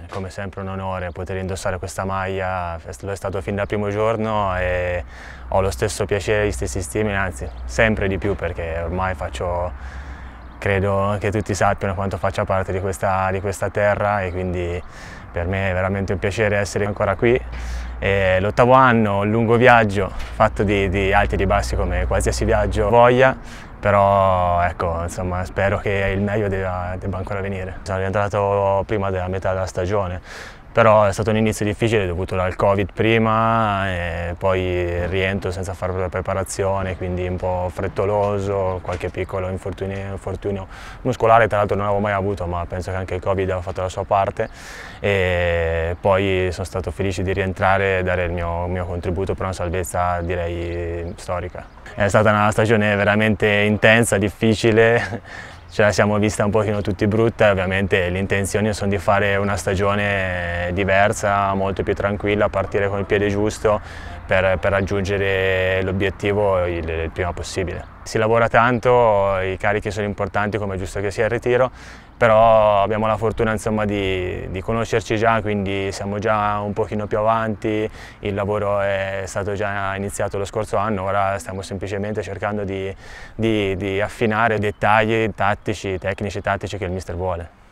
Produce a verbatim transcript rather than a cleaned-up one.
come sempre un onore poter indossare questa maglia, lo è stato fin dal primo giorno e ho lo stesso piacere, gli stessi stimoli, anzi sempre di più perché ormai faccio, credo che tutti sappiano quanto faccia parte di questa, di questa terra e quindi per me è veramente un piacere essere ancora qui. L'ottavo anno, un lungo viaggio fatto di, di alti e di bassi come qualsiasi viaggio voglia, però ecco, insomma, spero che il meglio debba, debba ancora venire. Sono rientrato prima della metà della stagione, però è stato un inizio difficile dovuto al Covid prima e poi il rientro senza fare la preparazione, quindi un po' frettoloso, qualche piccolo infortunio, infortunio muscolare, tra l'altro non avevo mai avuto, ma penso che anche il Covid abbia fatto la sua parte e poi sono stato felice di rientrare e dare il mio, mio contributo per una salvezza direi storica. È stata una stagione veramente intensa, difficile. Ce la siamo vista un pochino tutti brutta e ovviamente le intenzioni sono di fare una stagione diversa, molto più tranquilla, partire con il piede giusto per, per raggiungere l'obiettivo il, il prima possibile. Si lavora tanto, i carichi sono importanti come è giusto che sia il ritiro, però abbiamo la fortuna insomma, di, di conoscerci già, quindi siamo già un pochino più avanti, il lavoro è stato già iniziato lo scorso anno, ora stiamo semplicemente cercando di, di, di affinare dettagli tattici, tecnici tattici che il mister vuole.